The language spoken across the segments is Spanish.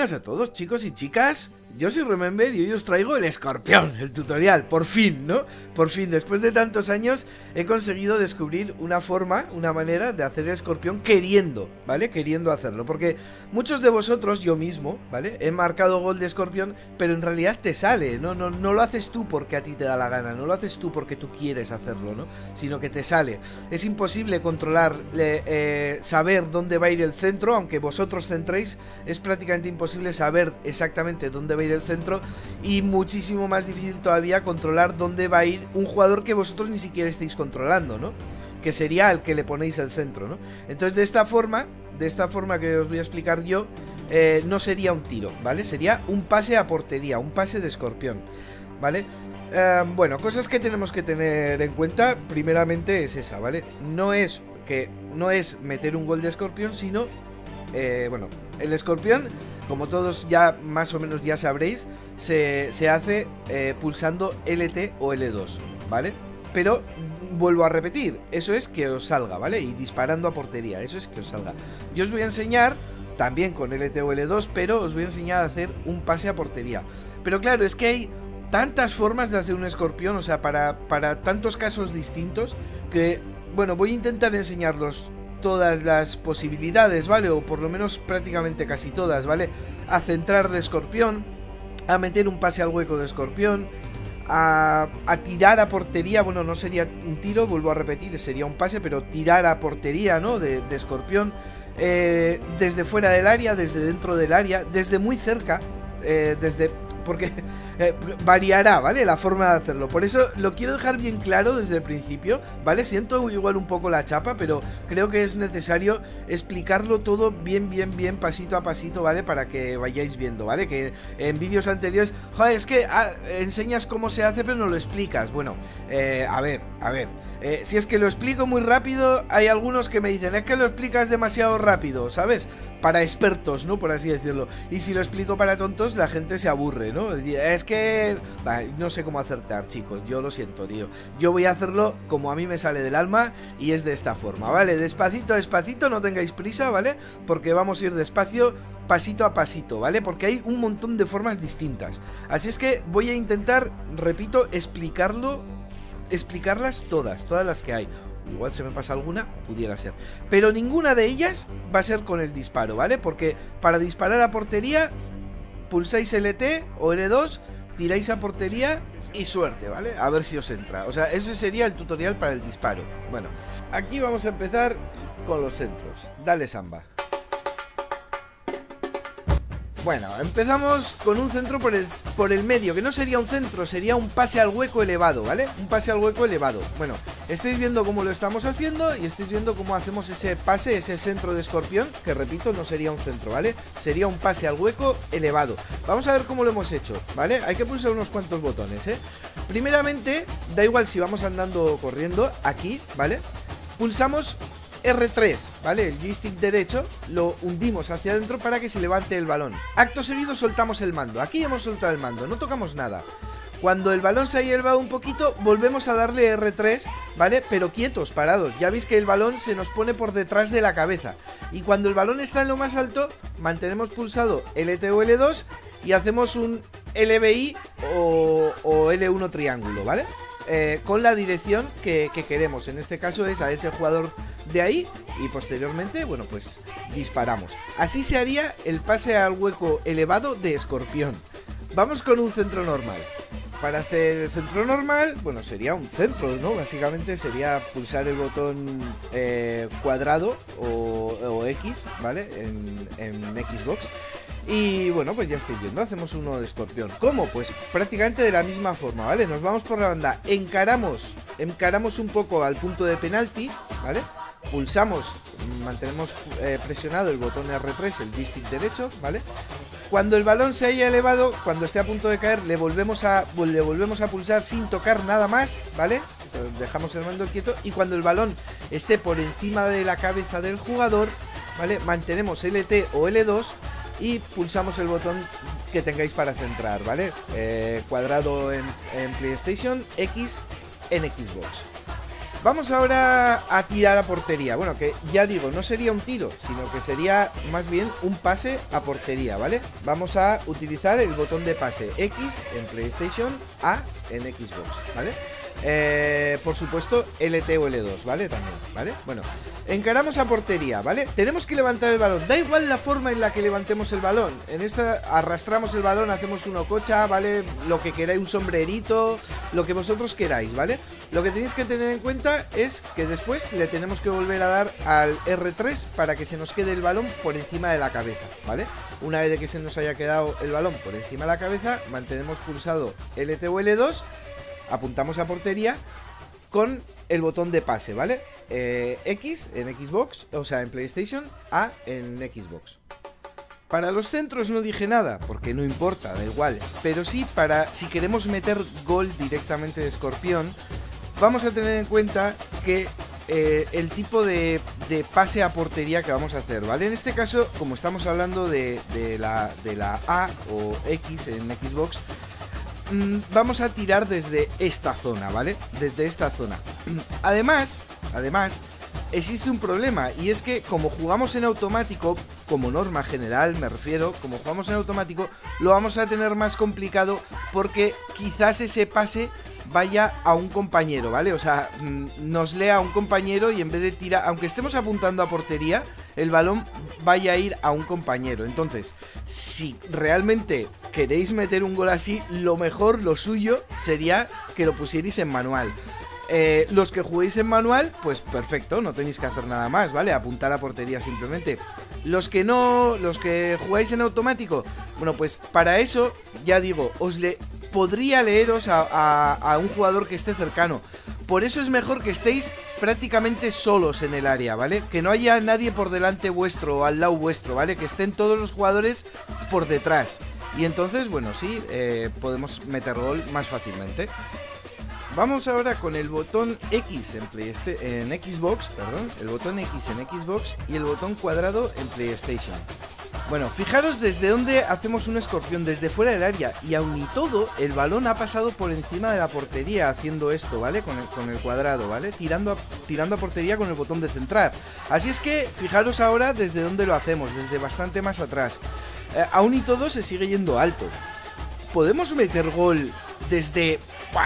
buenas a todos, chicos y chicas. Yo soy Remember y hoy os traigo el escorpión, el tutorial, por fin, ¿no? Por fin, después de tantos años he conseguido descubrir una forma, una manera de hacer el escorpión queriendo, ¿vale? Queriendo hacerlo, porque muchos de vosotros, yo mismo, ¿vale? He marcado gol de escorpión, pero en realidad te sale, no lo haces tú porque a ti te da la gana, no lo haces tú porque tú quieres hacerlo, ¿no? Sino que te sale. Es imposible controlar, saber dónde va a ir el centro, aunque vosotros centréis, es prácticamente imposible saber exactamente dónde va a ir el centro y muchísimo más difícil todavía controlar dónde va a ir un jugador que vosotros ni siquiera estéis controlando, ¿no? Que sería el que le ponéis el centro, ¿no? Entonces de esta forma que os voy a explicar yo, no sería un tiro, ¿vale? Sería un pase a portería, un pase de escorpión, ¿vale? Bueno, cosas que tenemos que tener en cuenta, primeramente es esa, ¿vale? No es meter un gol de escorpión, sino, bueno, el escorpión, como todos ya más o menos ya sabréis, se hace pulsando LT o L2, ¿vale? Pero vuelvo a repetir, eso es que os salga, ¿vale? Y disparando a portería, eso es que os salga. Yo os voy a enseñar, también con LT o L2, pero os voy a enseñar a hacer un pase a portería. Pero claro, es que hay tantas formas de hacer un escorpión, o sea, para tantos casos distintos, que, bueno, voy a intentar enseñarlos todas las posibilidades, ¿vale? O por lo menos prácticamente casi todas, ¿vale? A centrar de escorpión, a meter un pase al hueco de escorpión, a tirar a portería. Bueno, no sería un tiro, vuelvo a repetir, sería un pase, pero tirar a portería, ¿no? De escorpión, desde fuera del área, desde dentro del área, desde muy cerca, porque variará, ¿vale? La forma de hacerlo. Por eso lo quiero dejar bien claro desde el principio, ¿vale? Siento igual un poco la chapa, pero creo que es necesario explicarlo todo bien, pasito a pasito, ¿vale? Para que vayáis viendo, ¿vale? Que en vídeos anteriores, joder, es que enseñas cómo se hace, pero no lo explicas. Bueno, a ver. Si es que lo explico muy rápido, hay algunos que me dicen, es que lo explicas demasiado rápido, ¿sabes? Para expertos, ¿no? Por así decirlo. Y si lo explico para tontos, la gente se aburre, ¿no? Es que... Vale, no sé cómo acertar, chicos. Yo lo siento, tío. Yo voy a hacerlo como a mí me sale del alma y es de esta forma, ¿vale? Despacito, despacito, no tengáis prisa, ¿vale? Porque vamos a ir despacio, pasito a pasito, ¿vale? Porque hay un montón de formas distintas. Así es que voy a intentar, repito, explicarlas todas las que hay. Igual se me pasa alguna, pudiera ser. Pero ninguna de ellas va a ser con el disparo, ¿vale? Porque para disparar a portería, pulsáis LT o L2, tiráis a portería y suerte, ¿vale? A ver si os entra. O sea, ese sería el tutorial para el disparo. Bueno, aquí vamos a empezar con los centros. Dale, Samba. Bueno, empezamos con un centro por el medio, que no sería un centro, sería un pase al hueco elevado, ¿vale? Un pase al hueco elevado. Bueno, estáis viendo cómo lo estamos haciendo y estáis viendo cómo hacemos ese pase, ese centro de escorpión, que repito, no sería un centro, ¿vale? Sería un pase al hueco elevado. Vamos a ver cómo lo hemos hecho, ¿vale? Hay que pulsar unos cuantos botones, ¿eh? Primeramente, da igual si vamos andando o corriendo, aquí, ¿vale? Pulsamos R3, ¿vale? El joystick derecho lo hundimos hacia adentro para que se levante el balón. Acto seguido soltamos el mando. Aquí hemos soltado el mando, no tocamos nada. Cuando el balón se haya elevado un poquito, volvemos a darle R3, ¿vale? Pero quietos, parados. Ya veis que el balón se nos pone por detrás de la cabeza. Y cuando el balón está en lo más alto, mantenemos pulsado LT o L2 y hacemos un LBI o L1 triángulo, ¿vale? Con la dirección que queremos. En este caso es a ese jugador de ahí y posteriormente, bueno, pues disparamos. Así se haría el pase al hueco elevado de escorpión. Vamos con un centro normal. Para hacer el centro normal, bueno, sería un centro, ¿no? Básicamente sería pulsar el botón cuadrado o X, ¿vale? En Xbox. Y bueno, pues ya estáis viendo, hacemos uno de escorpión. ¿Cómo? Pues prácticamente de la misma forma, ¿vale? Nos vamos por la banda, encaramos un poco al punto de penalti, ¿vale? Pulsamos, mantenemos presionado el botón R3, el joystick derecho, ¿vale? Cuando el balón se haya elevado, cuando esté a punto de caer, le volvemos a pulsar sin tocar nada más, ¿vale? O sea, dejamos el mando quieto y cuando el balón esté por encima de la cabeza del jugador, ¿vale? Mantenemos LT o L2 y pulsamos el botón que tengáis para centrar, ¿vale? Cuadrado en PlayStation, X en Xbox. Vamos ahora a tirar a portería. Bueno, que ya digo, no sería un tiro, sino que sería más bien un pase a portería, ¿vale? Vamos a utilizar el botón de pase X en PlayStation, A en Xbox, ¿vale? Por supuesto, LT o L2, ¿vale? También, ¿vale? Bueno, encaramos a portería, ¿vale? Tenemos que levantar el balón. Da igual la forma en la que levantemos el balón. En esta arrastramos el balón, hacemos una cocha, ¿vale? Lo que queráis, un sombrerito, lo que vosotros queráis, ¿vale? Lo que tenéis que tener en cuenta es que después le tenemos que volver a dar al R3 para que se nos quede el balón por encima de la cabeza, ¿vale? Una vez que se nos haya quedado el balón por encima de la cabeza, mantenemos pulsado LT o L2, apuntamos a portería con el botón de pase, ¿vale? X en Xbox, o sea, en PlayStation, A en Xbox. Para los centros no dije nada, porque no importa, da igual. Pero sí, para si queremos meter gol directamente de Escorpión, vamos a tener en cuenta que el tipo de pase a portería que vamos a hacer, ¿vale? En este caso, como estamos hablando de la A o X en Xbox, vamos a tirar desde esta zona, ¿vale? Desde esta zona. Además, existe un problema, y es que como jugamos en automático, como norma general me refiero, como jugamos en automático, lo vamos a tener más complicado porque quizás ese pase vaya a un compañero, ¿vale? O sea, nos lea a un compañero y en vez de tirar, aunque estemos apuntando a portería, el balón vaya a ir a un compañero. Entonces, si realmente queréis meter un gol así, lo mejor, lo suyo, sería que lo pusierais en manual. Los que juguéis en manual, pues perfecto, no tenéis que hacer nada más, ¿vale? Apuntar a portería simplemente. Los que no, los que jugáis en automático, bueno, pues para eso, ya digo, podría leeros a un jugador que esté cercano. Por eso es mejor que estéis prácticamente solos en el área, ¿vale? Que no haya nadie por delante vuestro o al lado vuestro, ¿vale? Que estén todos los jugadores por detrás. Y entonces, bueno, sí, podemos meter gol más fácilmente. Vamos ahora con el botón X en Xbox, perdón, el botón X en Xbox y el botón cuadrado en PlayStation. Bueno, fijaros desde dónde hacemos un escorpión, desde fuera del área, y aun y todo, el balón ha pasado por encima de la portería haciendo esto, ¿vale? Con el cuadrado, ¿vale? Tirando a portería con el botón de centrar. Así es que, fijaros ahora desde dónde lo hacemos, desde bastante más atrás. Aun y todo se sigue yendo alto. ¿Podemos meter gol desde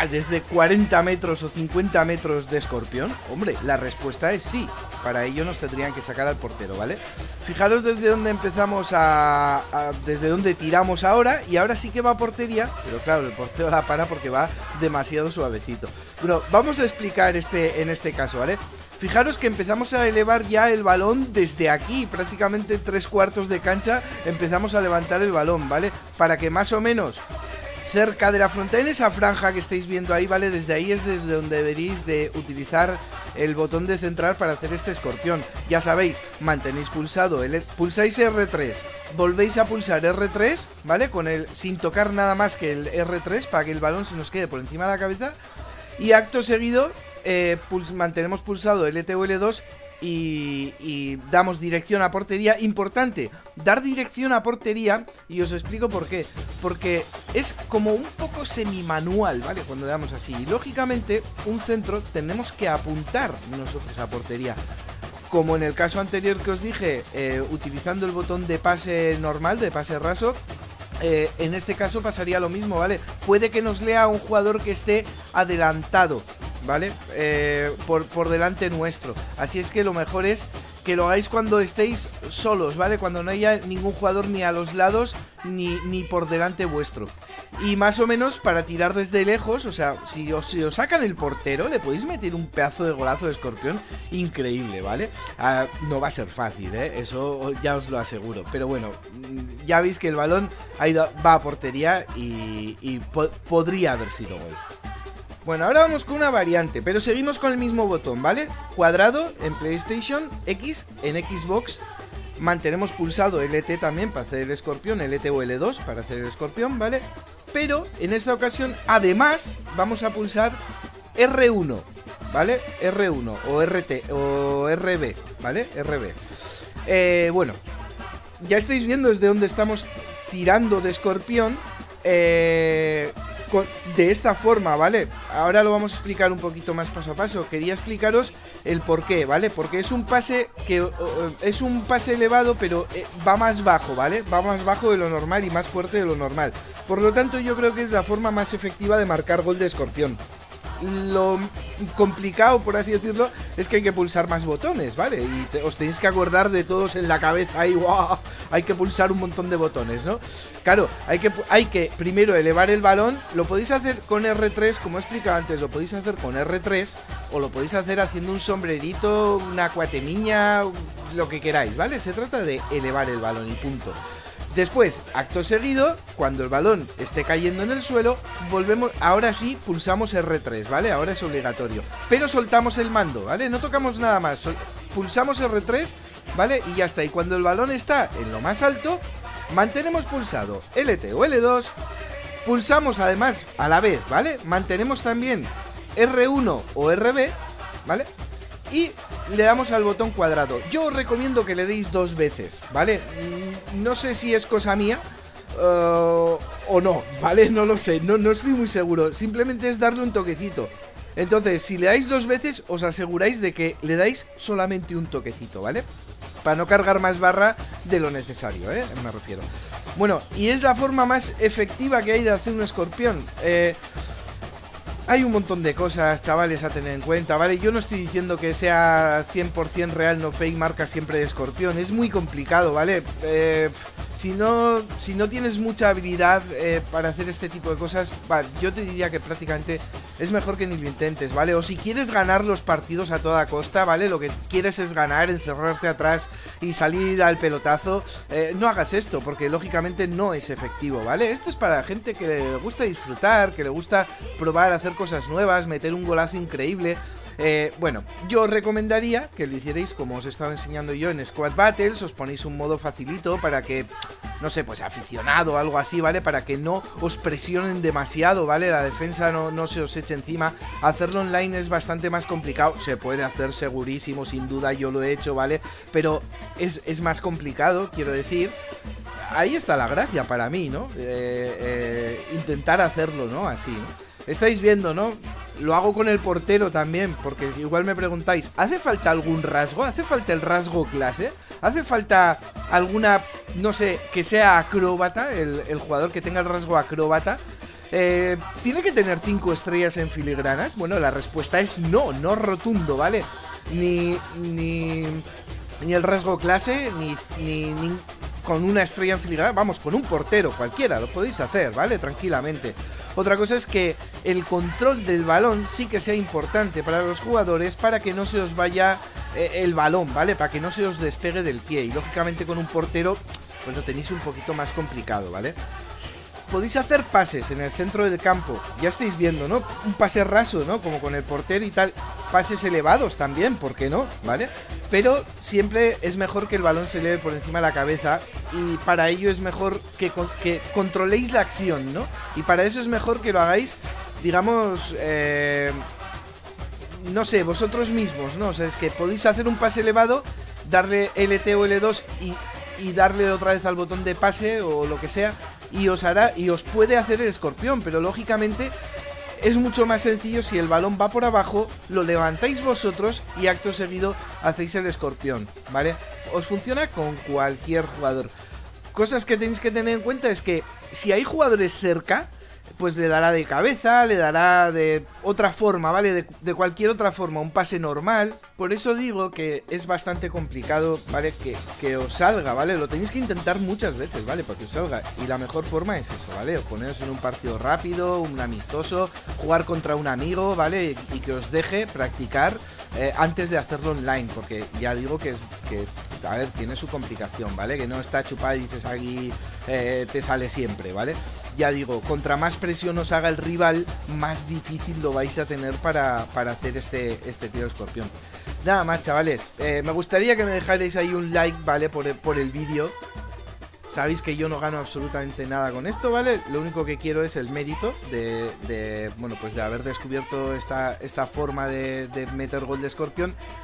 40 metros o 50 metros de escorpión? Hombre, la respuesta es sí. Para ello nos tendrían que sacar al portero, ¿vale? Fijaros desde dónde empezamos desde dónde tiramos ahora. Y ahora sí que va a portería. Pero claro, el portero la para porque va demasiado suavecito. Bueno, vamos a explicar en este caso, ¿vale? Fijaros que empezamos a elevar ya el balón desde aquí, prácticamente 3/4 de cancha empezamos a levantar el balón, ¿vale? Para que más o menos cerca de la frontera, en esa franja que estáis viendo ahí, ¿vale? Desde ahí es desde donde deberéis de utilizar el botón de centrar para hacer este escorpión. Ya sabéis, mantenéis pulsado, pulsáis R3, volvéis a pulsar R3, ¿vale? Sin tocar nada más que el R3 para que el balón se nos quede por encima de la cabeza. Y acto seguido mantenemos pulsado LT o L2 y damos dirección a portería. Importante, dar dirección a portería, y os explico por qué. Porque es como un poco semi-manual, ¿vale? Cuando le damos así. Y lógicamente, un centro tenemos que apuntar nosotros a portería. Como en el caso anterior que os dije, utilizando el botón de pase normal, de pase raso, en este caso pasaría lo mismo, ¿vale? Puede que nos lea un jugador que esté adelantado, ¿vale? Por delante nuestro. Así es que lo mejor es que lo hagáis cuando estéis solos, ¿vale? Cuando no haya ningún jugador ni a los lados ni por delante vuestro. Y más o menos para tirar desde lejos, o sea, si os sacan el portero, le podéis meter un pedazo de golazo de escorpión increíble, ¿vale? No va a ser fácil, eso ya os lo aseguro. Pero bueno, ya veis que el balón va a portería y podría haber sido gol. Bueno, ahora vamos con una variante, pero seguimos con el mismo botón, ¿vale? Cuadrado en PlayStation, X en Xbox. Mantenemos pulsado LT también para hacer el escorpión, LT o L2 para hacer el escorpión, ¿vale? Pero en esta ocasión, además, vamos a pulsar R1, ¿vale? R1 o RT o RB, ¿vale? RB. Bueno, ya estáis viendo desde dónde estamos tirando de escorpión. de esta forma, ¿vale? Ahora lo vamos a explicar un poquito más paso a paso. Quería explicaros el por qué, ¿vale? Porque es un pase que es un pase elevado, pero va más bajo, ¿vale? Va más bajo de lo normal y más fuerte de lo normal. Por lo tanto, yo creo que es la forma más efectiva de marcar gol de escorpión. Lo complicado, por así decirlo, es que hay que pulsar más botones, ¿vale? Y os tenéis que acordar de todos en la cabeza ahí, ¡wow! Hay que pulsar un montón de botones, ¿no? Claro, hay que primero elevar el balón. Lo podéis hacer con R3, como he explicado antes, lo podéis hacer con R3 o lo podéis hacer haciendo un sombrerito, una cuatemiña, lo que queráis, ¿vale? Se trata de elevar el balón y punto. Después, acto seguido, cuando el balón esté cayendo en el suelo, volvemos, ahora sí, pulsamos R3, ¿vale? Ahora es obligatorio. Pero soltamos el mando, ¿vale? No tocamos nada más, pulsamos R3, ¿vale? Y ya está. Y cuando el balón está en lo más alto, mantenemos pulsado LT o L2, pulsamos además a la vez, ¿vale? Mantenemos también R1 o RB, ¿vale? Y le damos al botón cuadrado. Yo os recomiendo que le deis 2 veces, ¿vale? No sé si es cosa mía o no, ¿vale? No lo sé, no estoy muy seguro. Simplemente es darle un toquecito. Entonces, si le dais 2 veces, os aseguráis de que le dais solamente un toquecito, ¿vale? Para no cargar más barra de lo necesario, me refiero. Bueno, y es la forma más efectiva que hay de hacer un escorpión. Hay un montón de cosas, chavales, a tener en cuenta, ¿vale? Yo no estoy diciendo que sea 100% real, no fake, marca siempre de escorpión. Es muy complicado, ¿vale? Si no tienes mucha habilidad para hacer este tipo de cosas, yo te diría que prácticamente es mejor que ni lo intentes, ¿vale? O si quieres ganar los partidos a toda costa, ¿vale? Lo que quieres es ganar, encerrarte atrás y salir al pelotazo, no hagas esto, porque lógicamente no es efectivo, ¿vale? Esto es para gente que le gusta disfrutar, que le gusta probar, hacer cosas nuevas, meter un golazo increíble. Bueno, yo os recomendaría que lo hicierais como os estaba enseñando yo en Squad Battles. Os ponéis un modo facilito para que, no sé, pues aficionado o algo así, ¿vale? Para que no os presionen demasiado, ¿vale? La defensa no se os eche encima. Hacerlo online es bastante más complicado. Se puede hacer segurísimo, sin duda, yo lo he hecho, ¿vale? Pero es más complicado, quiero decir. Ahí está la gracia para mí, ¿no? Intentar hacerlo, ¿no? Así, ¿no? Estáis viendo, ¿no? Lo hago con el portero también, porque igual me preguntáis, ¿hace falta algún rasgo? ¿Hace falta el rasgo clase? ¿Hace falta alguna, no sé, que sea acróbata, el jugador que tenga el rasgo acróbata? ¿Tiene que tener 5 estrellas en filigranas? Bueno, la respuesta es no rotundo, ¿vale? Ni el rasgo clase, ni con una estrella en filigrana, vamos, con un portero cualquiera, lo podéis hacer, ¿vale? Tranquilamente. Otra cosa es que el control del balón sí que sea importante para los jugadores, para que no se os vaya el balón, ¿vale? Para que no se os despegue del pie. Y lógicamente con un portero, pues lo tenéis un poquito más complicado, ¿vale? Podéis hacer pases en el centro del campo, ya estáis viendo, ¿no? Un pase raso, ¿no? Como con el portero y tal. Pases elevados también, ¿por qué no? ¿Vale? Pero siempre es mejor que el balón se eleve por encima de la cabeza, y para ello es mejor que controléis la acción, ¿no? Y para eso es mejor que lo hagáis, digamos, no sé, vosotros mismos, ¿no? O sea, es que podéis hacer un pase elevado, darle LT o L2 y darle otra vez al botón de pase o lo que sea, y os puede hacer el escorpión, pero lógicamente es mucho más sencillo si el balón va por abajo, lo levantáis vosotros y acto seguido hacéis el escorpión, ¿vale? Os funciona con cualquier jugador. Cosas que tenéis que tener en cuenta es que si hay jugadores cerca, pues le dará de cabeza, le dará de otra forma, ¿vale? De cualquier otra forma, un pase normal. Por eso digo que es bastante complicado, ¿vale? Que os salga, ¿vale? Lo tenéis que intentar muchas veces, ¿vale? Para que os salga. Y la mejor forma es eso, ¿vale? Poneros en un partido rápido, un amistoso, jugar contra un amigo, ¿vale? Y que os deje practicar antes de hacerlo online, porque ya digo que a ver, tiene su complicación, ¿vale? Que no está chupada y dices aquí te sale siempre, ¿vale? Ya digo, contra más presión os haga el rival, más difícil lo vais a tener para hacer este tiro de escorpión. Nada más, chavales, me gustaría que me dejarais ahí un like, ¿vale? Por el vídeo. Sabéis que yo no gano absolutamente nada con esto, ¿vale? Lo único que quiero es el mérito bueno, pues de haber descubierto esta forma de meter gol de escorpión.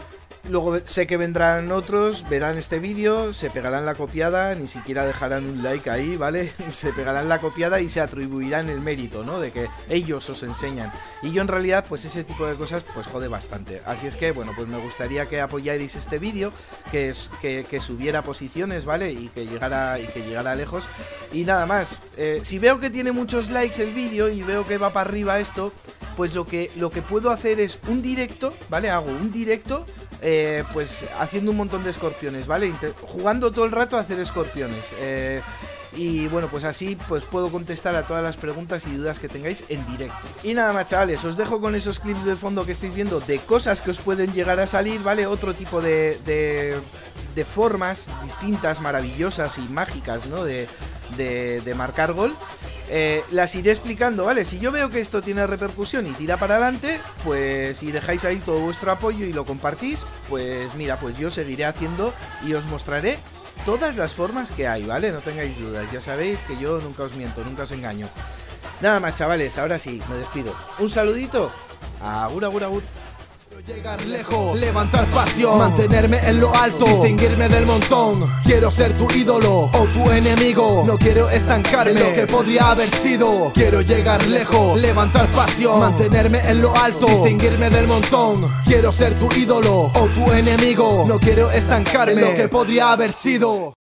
Luego sé que vendrán otros, verán este vídeo, se pegarán la copiada, ni siquiera dejarán un like ahí, ¿vale? Se pegarán la copiada y se atribuirán el mérito, ¿no? De que ellos os enseñan. Y yo en realidad, pues ese tipo de cosas, pues jode bastante. Así es que, bueno, pues me gustaría que apoyarais este vídeo, que subiera posiciones, ¿vale? Y que llegara lejos. Y nada más, si veo que tiene muchos likes el vídeo y veo que va para arriba esto, pues lo que puedo hacer es un directo, ¿vale? Hago un directo, pues haciendo un montón de escorpiones, ¿vale? Jugando todo el rato a hacer escorpiones. Y bueno, pues así pues puedo contestar a todas las preguntas y dudas que tengáis en directo. Y nada más, chavales, os dejo con esos clips del fondo que estáis viendo de cosas que os pueden llegar a salir, ¿vale? Otro tipo de formas distintas, maravillosas y mágicas, ¿no? De marcar gol. Las iré explicando, ¿vale? Si yo veo que esto tiene repercusión y tira para adelante, pues si dejáis ahí todo vuestro apoyo y lo compartís, pues mira, pues yo seguiré haciendo y os mostraré todas las formas que hay, ¿vale? No tengáis dudas, ya sabéis que yo nunca os miento, nunca os engaño. Nada más, chavales, ahora sí, me despido. Un saludito, agur, agur, agur. Llegar lejos, levantar pasión, mantenerme en lo alto, distinguirme del montón. Quiero ser tu ídolo o tu enemigo. No quiero estancarme en lo que podría haber sido. Quiero llegar lejos, levantar pasión, mantenerme en lo alto, distinguirme del montón. Quiero ser tu ídolo o tu enemigo. No quiero estancarme en lo que podría haber sido.